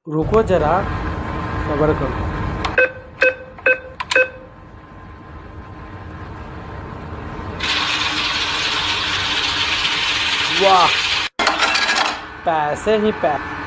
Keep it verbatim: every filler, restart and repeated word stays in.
रुको जरा, सब्र करो। वाह, पैसे ही पैसे।